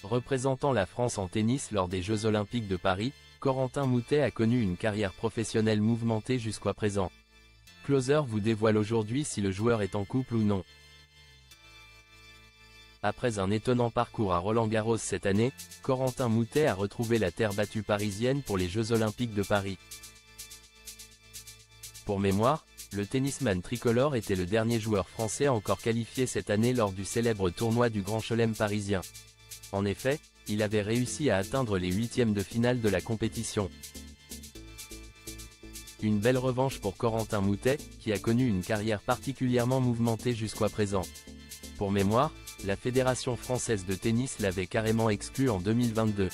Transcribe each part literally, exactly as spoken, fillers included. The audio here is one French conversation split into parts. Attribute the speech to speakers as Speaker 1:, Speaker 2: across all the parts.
Speaker 1: Représentant la France en tennis lors des Jeux Olympiques de Paris, Corentin Moutet a connu une carrière professionnelle mouvementée jusqu'à présent. Closer vous dévoile aujourd'hui si le joueur est en couple ou non. Après un étonnant parcours à Roland-Garros cette année, Corentin Moutet a retrouvé la terre battue parisienne pour les Jeux Olympiques de Paris. Pour mémoire, le tennisman tricolore était le dernier joueur français encore qualifié cette année lors du célèbre tournoi du Grand Chelem parisien. En effet, il avait réussi à atteindre les huitièmes de finale de la compétition. Une belle revanche pour Corentin Moutet, qui a connu une carrière particulièrement mouvementée jusqu'à présent. Pour mémoire, la Fédération française de tennis l'avait carrément exclu en deux mille vingt-deux.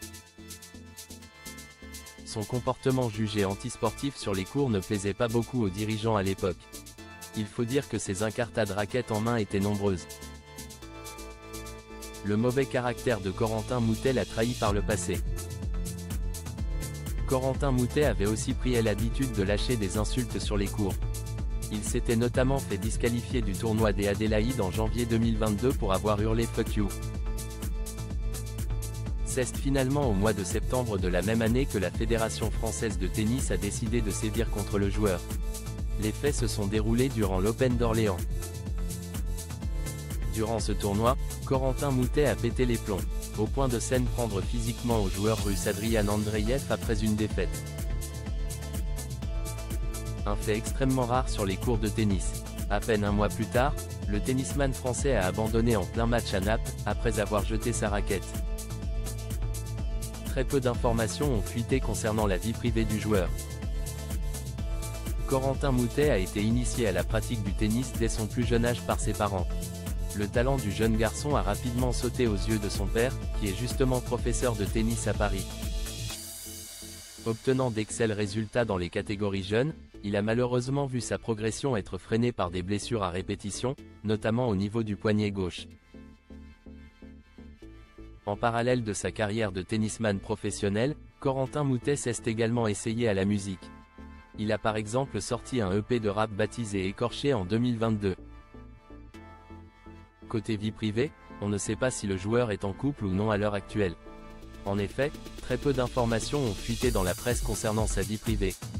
Speaker 1: Son comportement jugé antisportif sur les cours ne plaisait pas beaucoup aux dirigeants à l'époque. Il faut dire que ses incartades raquettes en main étaient nombreuses. Le mauvais caractère de Corentin Moutet l'a trahi par le passé. Corentin Moutet avait aussi pris l'habitude de lâcher des insultes sur les cours. Il s'était notamment fait disqualifier du tournoi des Adélaïdes en janvier deux mille vingt-deux pour avoir hurlé « fuck you ». C'est finalement au mois de septembre de la même année que la Fédération française de tennis a décidé de sévir contre le joueur. Les faits se sont déroulés durant l'Open d'Orléans. Durant ce tournoi, Corentin Moutet a pété les plombs, au point de s'en prendre physiquement au joueur russe Adrian Andreev après une défaite. Un fait extrêmement rare sur les cours de tennis. À peine un mois plus tard, le tennisman français a abandonné en plein match à Naples, après avoir jeté sa raquette. Très peu d'informations ont fuité concernant la vie privée du joueur. Corentin Moutet a été initié à la pratique du tennis dès son plus jeune âge par ses parents. Le talent du jeune garçon a rapidement sauté aux yeux de son père, qui est justement professeur de tennis à Paris. Obtenant d'excellents résultats dans les catégories jeunes, il a malheureusement vu sa progression être freinée par des blessures à répétition, notamment au niveau du poignet gauche. En parallèle de sa carrière de tennisman professionnel, Corentin Moutet s'est également essayé à la musique. Il a par exemple sorti un E P de rap baptisé Écorché en deux mille vingt-deux. Côté vie privée, on ne sait pas si le joueur est en couple ou non à l'heure actuelle. En effet, très peu d'informations ont fuité dans la presse concernant sa vie privée.